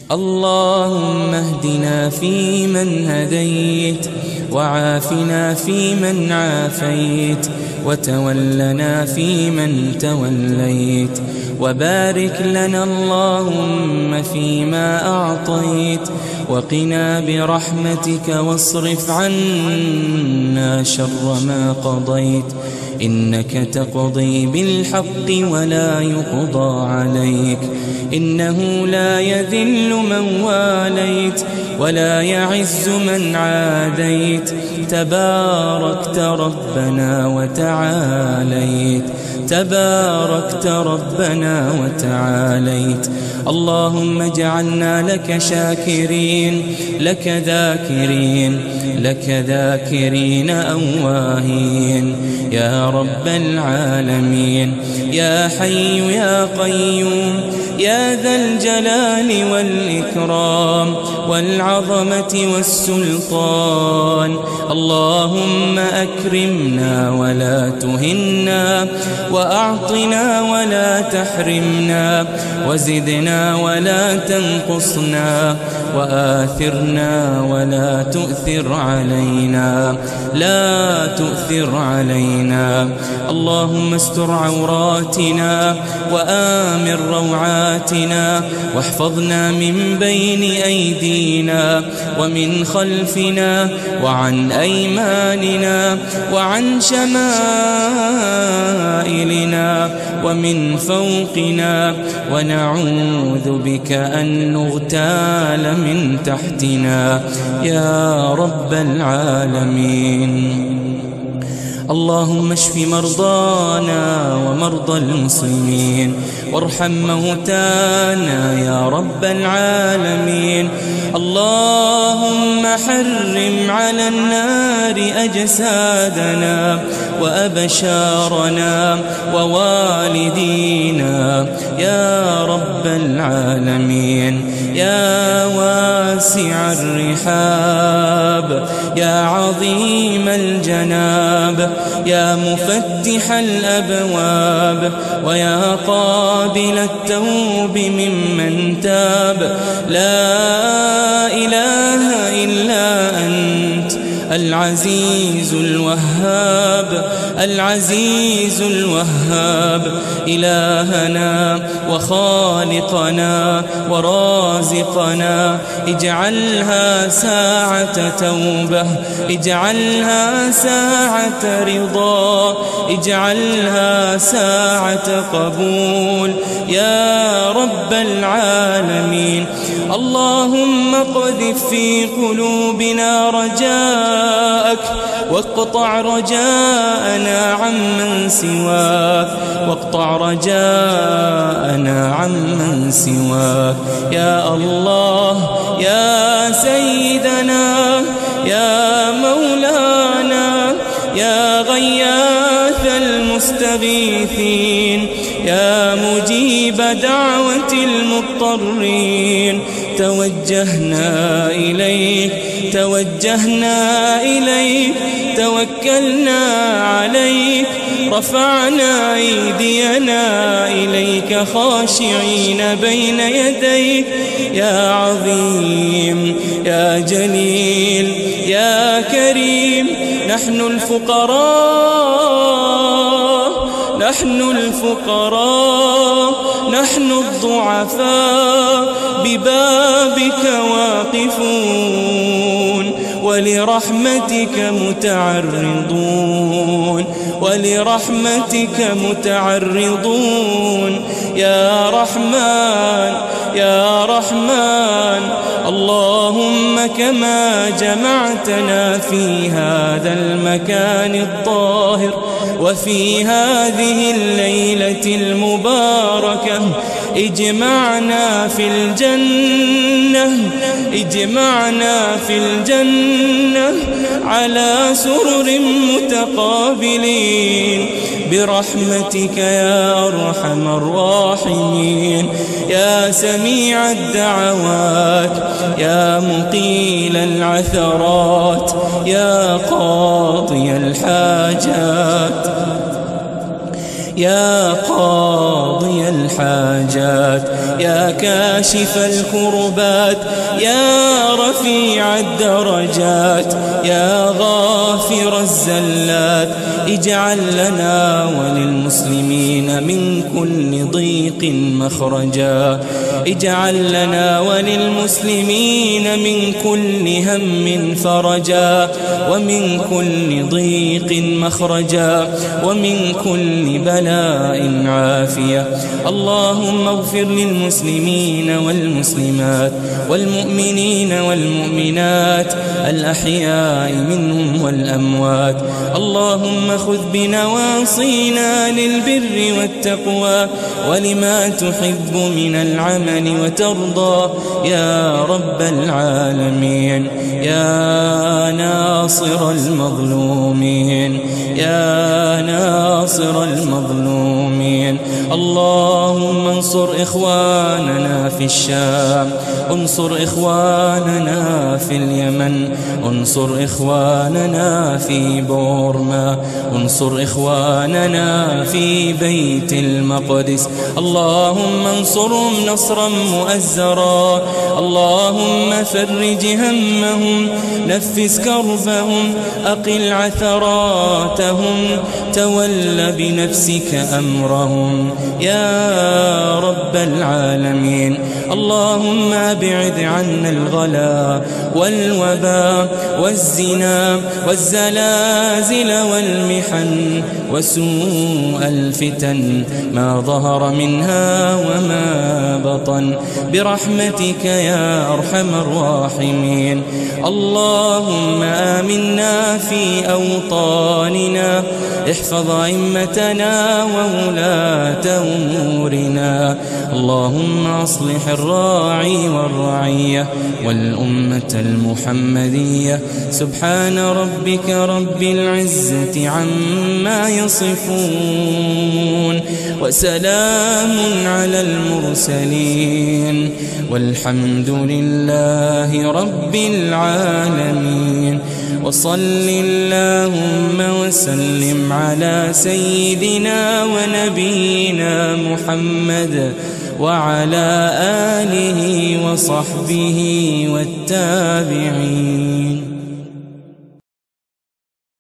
اللهم اهدنا فيمن هديت، وعافنا فيمن عافيت، وتولنا فيمن توليت، وبارك لنا اللهم فيما أعطيت، وقنا برحمتك واصرف عنا شر ما قضيت، إنك تقضي بالحق ولا يقضى عليك، إنه لا يذل من واليت ولا يعز من عاديت، تباركت ربنا وتعاليت، تباركت ربنا وتعاليت. اللهم اجعلنا لك شاكرين، لك ذاكرين، لك ذاكرين أواهين يا رب العالمين. يا حي يا قيوم يا ذا الجلال والإكرام والعظمة والسلطان، اللهم أكرمنا ولا تهنا، وأعطنا ولا تحرمنا، وزدنا ولا تنقصنا، وآثرنا ولا تؤثر علينا، لا تؤثر علينا. اللهم استر عوراتنا وآمن روعاتنا، واحفظنا من بين أيدينا ومن خلفنا وعن أيماننا وعن شمائلنا ومن فوقنا، ونعوذ بك أن نغتال من تحتنا يا رب العالمين. اللهم اشف مرضانا ومرضى المسلمين، وارحم موتانا يا رب العالمين. اللهم حرم على النار أجسادنا وأبشارنا ووالدينا يا رب العالمين. يا واسع الرحاب يا عظيم الجناب يا مفتح الأبواب ويا قابل التوب ممن تاب، لا إله إلا أنت العزيز الوهاب، العزيز الوهاب، إلهنا وخالقنا ورازقنا. اجعلها ساعة توبة، اجعلها ساعة رضا، اجعلها ساعة قبول يا رب العالمين. اللهم اقذف في قلوبنا رجاءك، واقطع رجاءنا عمن سواك، واقطع رجاءنا عمن سواك يا الله يا سيدنا يا مولانا يا غياث المستغيثين يا مجيب دعوة المضطرين. توجهنا إليك، توجهنا إليك، توكلنا عليك، رفعنا أيدينا إليك خاشعين بين يديك يا عظيم يا جليل يا كريم. نحن الفقراء، نحن الفقراء، نحن الضعفاء ببابك واقفون، ولرحمتك متعرضون، ولرحمتك متعرضون يا رحمن يا رحمن. اللهم كما جمعتنا في هذا المكان الطاهر وفي هذه الليلة المباركة، اجمعنا في الجنة، اجمعنا في الجنة على سرر متقابلين برحمتك يا أرحم الراحمين. يا سميع الدعوات يا مقيل العثرات يا قاضي الحاجات يا قاضي الحاجات يا كاشف الكربات يا رفيع الدرجات يا غافر الزلات اجعل لنا وللمسلمين من كل ضيق مخرجا اجعل لنا وللمسلمين من كل هم فرجا ومن كل ضيق مخرجا ومن كل بلاء عافية. اللهم اغفر للمسلمين والمسلمات والمؤمنين والمؤمنات الأحياء منهم والأموات. اللهم خذ بنواصينا للبر والتقوى ولما تحب من العمل وترضى يا رب العالمين. يا ناصر المظلومين يا ناصر المظلومين. اللهم انصر إخواننا في الشام، انصر إخواننا في اليمن، انصر إخواننا في بورما، انصر إخواننا في بيت المقدس. اللهم انصرهم نصرا مؤزرا. اللهم فرج همهم، نفس كربهم، أقل عثراتهم، تول بنفسك أمرهم يا رب العالمين. اللهم أبعد عنا الغلا والوباء والزنا والزلازل والمحن وسوء الفتن ما ظهر منها وما بطن برحمتك يا أرحم الراحمين. اللهم آمنا في أوطاننا، احفظ أئمتنا وولاة أمورنا. اللهم أصلح الراعي والرعية والأمة المحمدية. سبحان ربك رب العزة عما يصفون وسلام على المرسلين والحمد لله رب العالمين. وصل اللهم وسلم على سيدنا ونبينا محمد وعلى آله وصحبه والتابعين.